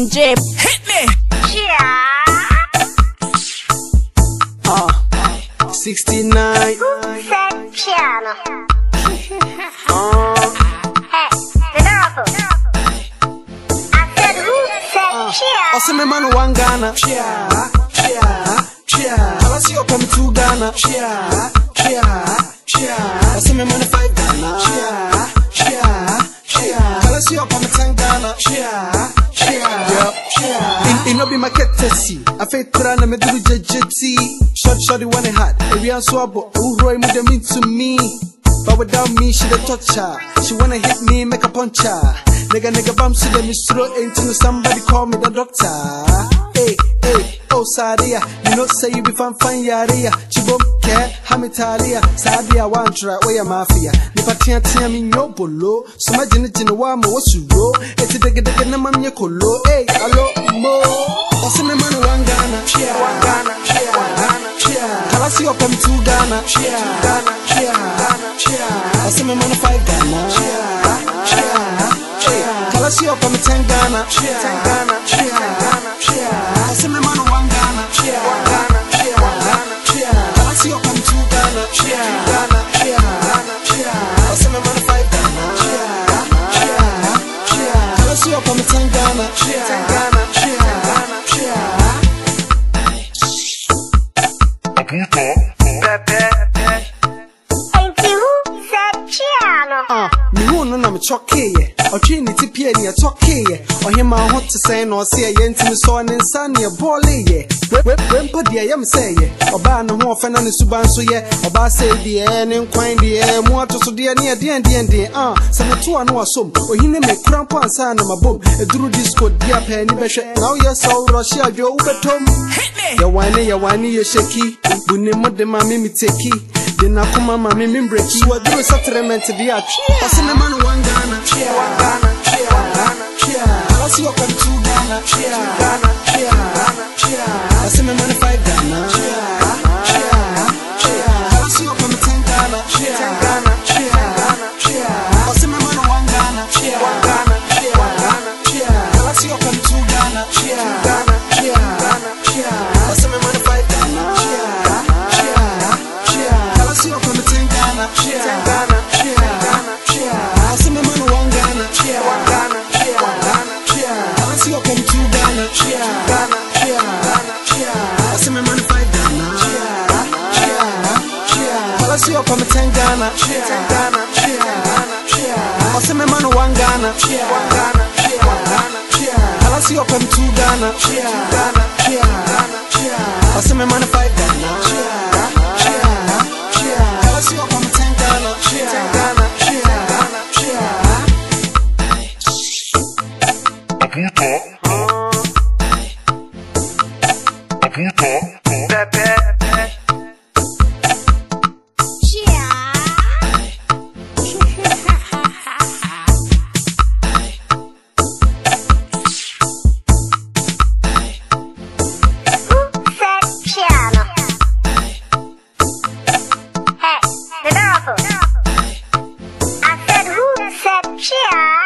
DJ, hit me. Yeah. 69. Who said piano? Hey, the novel. I said who said piano? Also me man one Ghana. Chia. I see you come to Ghana. Chia. Also me man 5 Ghana. Chia. I see you come to Ghana. Chia. It be my courtesy. I fake Quran and me do JJT. Shorty want it hot. Every answer about who roy me mean to me. But without me, she the touch her. She wanna hit me, make a punch her. Nigga bam so them is throw into somebody call me the doctor. Hey, oh Sadia, you know say you be fine yaria. Chibom care, hamitalia. Sadia one try where mafia. Nipa tia me no bolo. So my jina wa mo wasu ro. Eti dege na mam ye kolo. Hey, allo mo. Also me man one Ghana. I see you come to Ghana. I see me man 5 Ghana. I see you come to Ghana. I see me man 1 Ghana. I see you come to Ghana. I see me man 5 Ghana. I see you come to Ghana. Me who no na me choke ye. O trinity pie ni atoke ye. O him ma hot to say no say ye ntimi so ne nsa ne bole ye. Wempo de ye me say ye. Oba no ho ofa na ne suban so ye. Oba say de ne nkwan de mu atoso de ne de se me to ano asom. O hine me krampo ansa na mabom. Eduru disco dia pa ni behwe. Now ye so rush adwo ubetom. Ye wani ye sheki. Buni mo de ma me teki. Dina kuma mami mimbreki wa duro settlement di ach. Ase me man one Ghana. I see you come to Ghana. I see me man 5 Ghana. I see you come to Ghana. I see me man 1 Ghana. I see you come to Ghana. I see me man 5 Ghana. I see you come to Ghana. I see me man 1 Ghana. I see you come to Ghana. I see me man 5 Ghana. I see you come to Ghana. I see me man 1 Ghana. I see you come to Ghana. I see me man 5 Ghana. I see you come to Ghana. I said who said piano?